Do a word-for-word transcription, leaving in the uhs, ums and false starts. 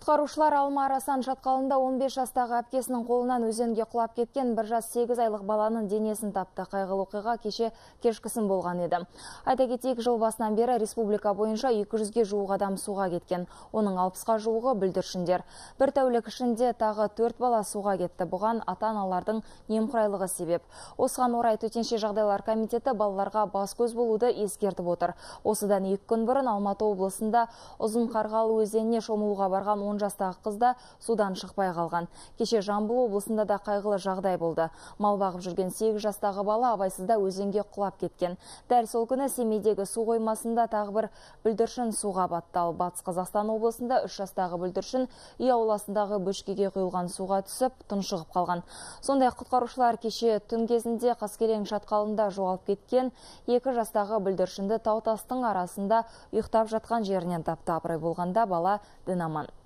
Құтқарушылар Алма-Арасан шатқалында он бес жастағы әпкесінің қолынан өзенге құлап кеткен бір жас сегіз айлық баланың денесін тапты. Қайғылы оқиға кеше кешкісін болған еді. Айта кетейік, жыл басынан бері республика бойынша екі жүзге жуық адам суға кеткен. Оның алпысқа жуығы бүлдіршіндер. Бір тәулік ішінде тағы төрт бала суға кетті. Бұған ата-аналардың немқұрайлығы себеп. Осыған орай Төтенше жағдайлар комитеті балаларға бас-көз болуды ескертіп отыр. Осыдан екі күн бұрын Алматы облысында Ұзынқарғалы өзеніне шомылуға барған он жастағы қызда судан шықпай қалған. Кеше Жамбыл облысында да қайғылы жағдай болды. Мал бағып жүрген сегіз жастағы бала абайсызда өзенге құлап кеткен. Дәл сол күні Семейдегі су қоймасында тағы бір бүлдіршін суға батты. Ал Батыс Қазақстан облысында үш жастағы бүлдіршін үй ауласындағы бөшкеге құйылған суға түсіп тұншығып қалған. Сондай құтқарушылар кеше түн кезінде Қаскелең шатқалында жоғалып кеткен екі жастағы бүлдіршінді тау-тастың арасында ұйықтап жатқан жерінен тапты. Абырой болғанда бала дін аман.